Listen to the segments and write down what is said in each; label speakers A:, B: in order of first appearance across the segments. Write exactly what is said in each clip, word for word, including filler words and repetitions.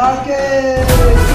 A: धमाके।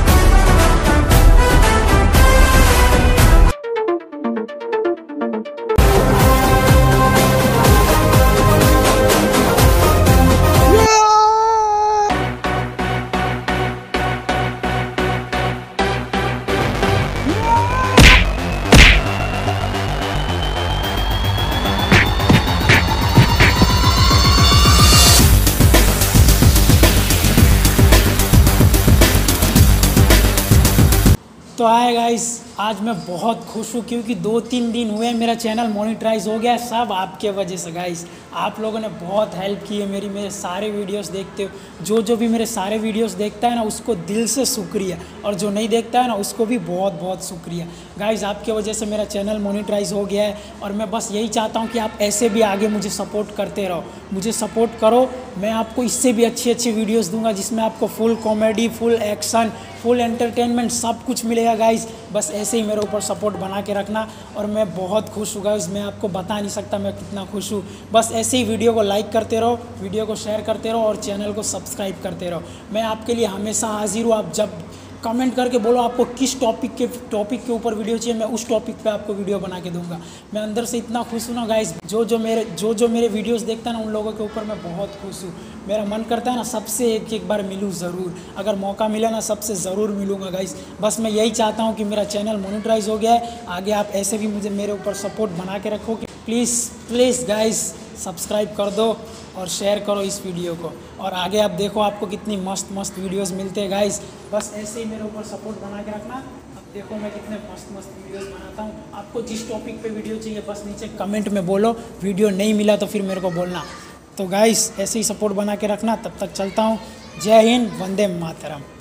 B: तो आए गाइस, आज मैं बहुत खुश हूँ क्योंकि दो तीन दिन हुए मेरा चैनल मोनेटाइज हो गया है, सब आपके वजह से गाइस। आप लोगों ने बहुत हेल्प की है मेरी, मेरे सारे वीडियोस देखते हो। जो जो भी मेरे सारे वीडियोस देखता है ना, उसको दिल से शुक्रिया, और जो नहीं देखता है ना, उसको भी बहुत बहुत शुक्रिया गाइस। आपके वजह से मेरा चैनल मोनेटाइज हो गया है, और मैं बस यही चाहता हूँ कि आप ऐसे भी आगे मुझे सपोर्ट करते रहो, मुझे सपोर्ट करो। मैं आपको इससे भी अच्छी अच्छी वीडियोज़ दूँगा जिसमें आपको full comedy, full action, full entertainment सब कुछ मिलेगा गाइस। बस ऐसे ही मेरे ऊपर सपोर्ट बना के रखना, और मैं बहुत खुश हूँ गाइस। मैं आपको बता नहीं सकता मैं कितना खुश हूँ। बस ऐसे ही वीडियो को लाइक करते रहो, वीडियो को शेयर करते रहो, और चैनल को सब्सक्राइब करते रहो। मैं आपके लिए हमेशा हाजिर हूँ। आप जब कमेंट करके बोलो आपको किस टॉपिक के टॉपिक के ऊपर वीडियो चाहिए, मैं उस टॉपिक पे आपको वीडियो बना के दूंगा। मैं अंदर से इतना खुश हूँ ना गाइस। जो जो मेरे जो जो मेरे वीडियोस देखता है ना, उन लोगों के ऊपर मैं बहुत खुश हूँ। मेरा मन करता है ना, सबसे एक एक बार मिलूँ ज़रूर। अगर मौका मिला ना, सबसे ज़रूर मिलूँगा गाइस। बस मैं यही चाहता हूँ कि मेरा चैनल मोनेटाइज हो गया है। आगे आप ऐसे भी मुझे मेरे ऊपर सपोर्ट बना के रखो। कि प्लीज़ प्लीज़ गाइस सब्सक्राइब कर दो और शेयर करो इस वीडियो को, और आगे आप देखो आपको कितनी मस्त मस्त वीडियोस मिलते हैं गाइस। बस ऐसे ही मेरे ऊपर सपोर्ट बना के रखना। अब देखो मैं कितने मस्त मस्त वीडियोस बनाता हूँ। आपको जिस टॉपिक पे वीडियो चाहिए बस नीचे कमेंट में बोलो। वीडियो नहीं मिला तो फिर मेरे को बोलना। तो गाइस ऐसे ही सपोर्ट बना के रखना। तब तक चलता हूँ। जय हिंद, वंदे मातरम।